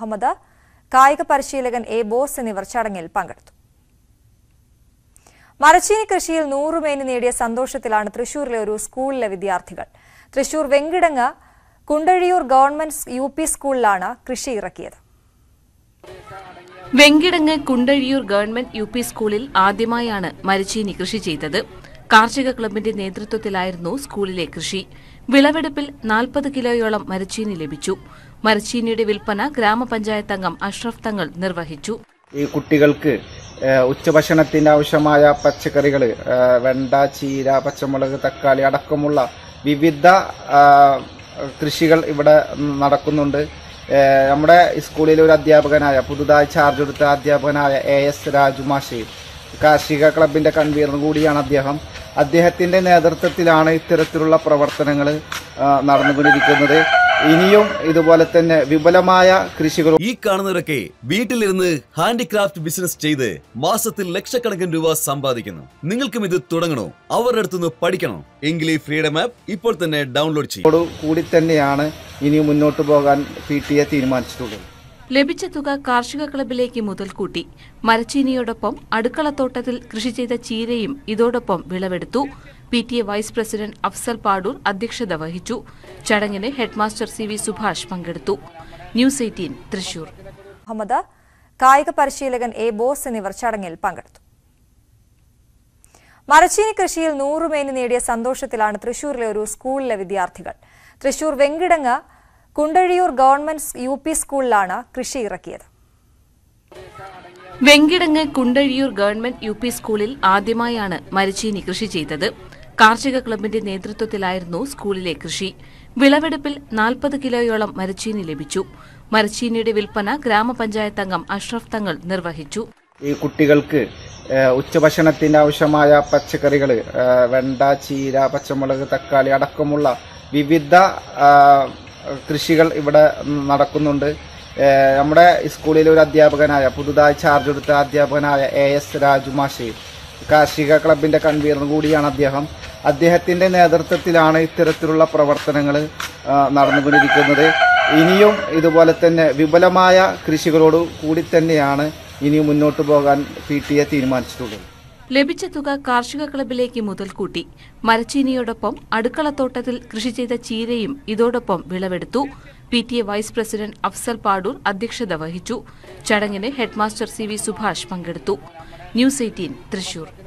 മുഹമ്മദ്, കായിക പരിശീലകൻ A boss എന്നിവർ ചടങ്ങിൽ പങ്കെടുത്തു. മരച്ചീനി കൃഷിയിൽ 100 മേനി നേടിയ സന്തോഷത്തിലാണ് തൃശൂരിലെ ഒരു സ്കൂളിലെ വിദ്യാർത്ഥികൾ. തൃശൂർ വെങ്കിടങ്ങ് കുണ്ടഴിയൂർ ഗവൺമെന്റ് UP സ്കൂളിലാണ് കൃഷി ഇറക്കിയത്. വെങ്കിടങ്ങ് കുണ്ടഴിയൂർ ഗവൺമെന്റ് UP സ്കൂളിൽ ആദ്യമായാണ് മരച്ചീനി കൃഷി ചെയ്തത്. കാർഷിക ക്ലബിന്റെ നേതൃത്വത്തിലായിരുന്നു സ്കൂളിലെ കൃഷി. വിളവെടുപ്പിൽ 40 കിലോയോളം മരച്ചീനി ലഭിച്ചു. മരച്ചീനിയുടെ വിൽപ്പന ഗ്രാമപഞ്ചായത്ത് അംഗം അഷ്റഫ് തങ്ങൾ നിർവഹിച്ചു. ഈ കുട്ടികൾക്ക് ഉച്ചഭക്ഷണത്തിന് ആവശ്യമായ പച്ചക്കറികൾ, വെണ്ട, ചീര, പച്ചമുളക്, തക്കാളി അടക്കമുള്ള വിവിധ കൃഷികൾ ഇവിടെ നടക്കുന്നുണ്ട്. നമ്മുടെ സ്കൂളിലെ ഒരു അധ്യാപകനായ, പുതുതായി ചാർജ് എടുത്ത അധ്യാപകനായ AS രാജുമാഷി, കാർഷിക ക്ലബിന്റെ കൺവീനർ കൂടിയാണ് അദ്ദേഹം. അദ്ദേഹത്തിന്റെ നേതൃത്വത്തിലാണ് ഇത്തരത്തിലുള്ള പ്രവർത്തനങ്ങൾ നടന്നുകൊണ്ടിരിക്കുന്നത്. ഇനിയും ഇതുപോലെ തന്നെ വിപുലമായ കൃഷികൾ. ഈ കാണുന്നവരൊക്കെ വീട്ടിലിരുന്ന് ഹാൻഡിക്രാഫ്റ്റ് ബിസിനസ് ചെയ്ത് മാസത്തിൽ ലക്ഷക്കണക്കിന് രൂപ സമ്പാദിക്കുന്നു. നിങ്ങൾക്കും ഇത് തുടങ്ങണോ? അവരുടെ അടുത്തുനിന്ന് പഠിക്കണോ? എങ്കിൽ ഈ ഫ്രീഡം ആപ്പ് ഇപ്പോൾ തന്നെ ഡൗൺലോഡ് ചെയ്യും. കൂടി തന്നെയാണ് ഇനി മുന്നോട്ട് പോകാൻ PTA തീരുമാനിച്ചിട്ടുള്ളത്. ലഭിച്ച തുക കാർഷിക ക്ലബിലേക്ക് മുതൽക്കൂട്ടി. മരച്ചീനിയോടൊപ്പം അടുക്കളത്തോട്ടത്തിൽ കൃഷി ചെയ്ത ചീരയും ഇതോടൊപ്പം വിളവെടുത്തു. PTA vice president Afsal Padoor അധ്യക്ഷത വഹിച്ചു. ചടങ്ങിന് ഹെഡ്മാസ്റ്റർ CV സുഭാഷ് പങ്കെടുത്തു. ന്യൂസ് 18 തൃശൂർ. മുഹമ്മദ്, കായിക പരിശീലകൻ എ ബോസ് എന്നിവർ ചടങ്ങിൽ പങ്കെടുത്തു. മരച്ചീനി കൃഷിയിൽ 100 മേനി നേടിയ സന്തോഷത്തിലാണ് തൃശൂരിലെ ഒരു സ്കൂളിലെ വിദ്യാർത്ഥികൾ. തൃശൂർ വെങ്കിടങ്ങ് കുണ്ടഴിയൂർ ഗവൺമെന്റ് UP സ്കൂളിലാണ് കൃഷി ഇറക്കിയത്. വെങ്കിടങ്ങ് കുണ്ടഴിയൂർ ഗവൺമെന്റ് UP സ്കൂളിൽ ആദ്യമായാണ് മരച്ചീനി കൃഷി ചെയ്തത്. കാർഷിക ക്ലബിന്റെ നേതൃത്വത്തിലായിരുന്നു സ്കൂളിലെ കൃഷി. വിളവെടുപ്പിൽ 40 കിലോയോളം മരച്ചീനി ലഭിച്ചു. മരച്ചീനിയുടെ വിൽപ്പന ഗ്രാമപഞ്ചായത്ത് അംഗം അഷ്റഫ് തങ്ങൾ നിർവഹിച്ചു. ഈ കുട്ടികൾക്ക് ഉച്ചഭക്ഷണത്തിന് ആവശ്യമായ പച്ചക്കറികൾ, വെണ്ട, ചീര, പച്ചമുളക്, തക്കാളി അടക്കമുള്ള വിവിധ കൃഷികൾ ഇവിടെ നടക്കുന്നുണ്ട്. നമ്മുടെ സ്കൂളിലെ ഒരു അധ്യാപകനായ, പുതുതായി ചാർജ് എടുത്ത അധ്യാപകനായ AS രാജുമാഷി, കാർഷിക ക്ലബിന്റെ കൺവീനർ കൂടിയാണ് അദ്ദേഹം. അദ്ദേഹത്തിന്റെ നേതൃത്വത്തിലാണ് ഇത്തരത്തിലുള്ള പ്രവർത്തനങ്ങൾ നടന്നുകൊണ്ടിരിക്കുന്നത്. ഇനിയും ഇതുപോലെ തന്നെ വിപുലമായ കൃഷികളോട് കൂടി തന്നെയാണ് ഇനി മുന്നോട്ട് പോകാൻ PTA തീരുമാനിച്ചിട്ടുള്ളത്. ലഭിച്ച തുക കാർഷിക ക്ലബിലേക്ക് മുതൽക്കൂട്ടി. മരച്ചീനിയോടൊപ്പം അടുക്കളത്തോട്ടത്തിൽ കൃഷി ചെയ്ത ചീരയും ഇതോടൊപ്പം വിളവെടുത്തു. PTA vice president Afsal Padoor അധ്യക്ഷത വഹിച്ചു. ചടങ്ങിന് ഹെഡ്മാസ്റ്റർ CV സുഭാഷ് പങ്കെടുത്തു. ന്യൂസ് 18 തൃശൂർ.